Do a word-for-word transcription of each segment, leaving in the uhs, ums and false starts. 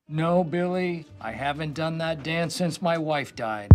No, Billy, I haven't done that dance since my wife died.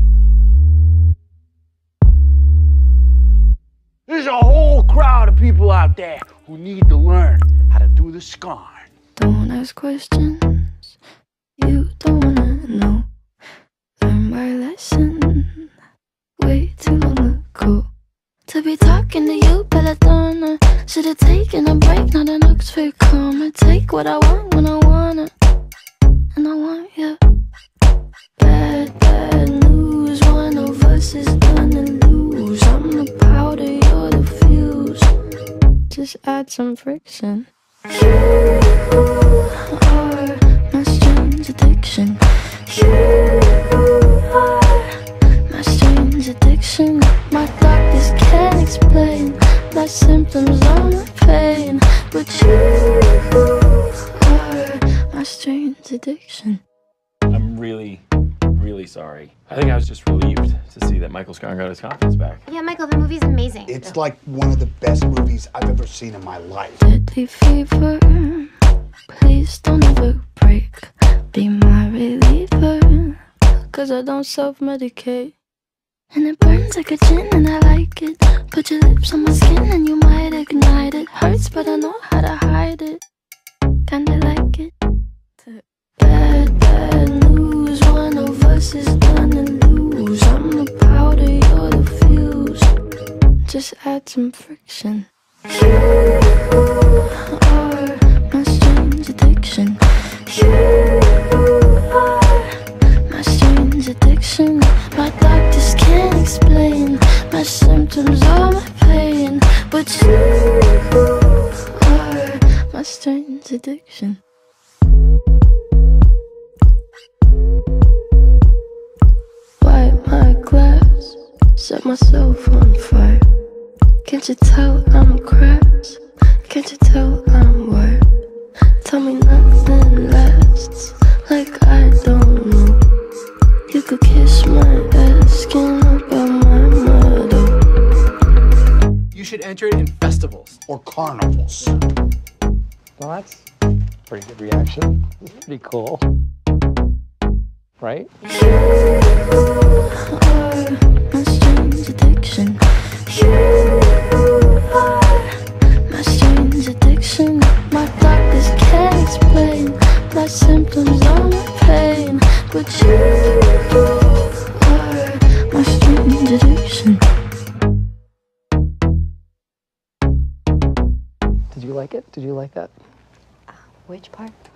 There's a whole crowd of people out there who need to learn how to do the Scarn. Don't ask questions you don't wanna know. Learn my lesson way too long ago. To be talking to you, belladonna. Should've taken a break, not an Oxford comma. Take what I want when I wanna, and I want you. Bad, bad news, one of us is gonna lose. I'm the powder, you're the fuse. Just add some friction. You are my strange addiction. You are my strange addiction. My doctors can't explain my symptoms or my pain, but you are my strange addiction. I'm really, really sorry. I think I was just relieved to see that Michael Scarn got his confidence back. Yeah, Michael, the movie's amazing. It's like one of the best movies I've ever seen in my life. Deadly fever, please don't ever break. Be my reliever, cause I don't self-medicate. And it burns like a gin and I like it. Put your lips on my skin and you might ignite it. Hurts but I know how to hide it. Kinda like it. Bad, bad news, one of us is gonna lose. I'm the powder, you're the fuse. Just add some friction. You are my strange addiction. You are my strange addiction. My doctors can't explain my symptoms or my pain, but you are my strange addiction. Wipe my glass, set myself on fire. Can't you tell I'm cracked? Can't you tell I'm wired? Tell me nothing lasts, like I don't know. You could kiss my ass, skin up on my motto. You should enter it in festivals. Or carnivals. Well, that's a pretty good reaction. Pretty cool. Right? You are my strange addiction. You are my strange addiction. My doctors can't explain my symptoms or my pain, but you are my strange addiction. Did you like it? Did you like that? Which part?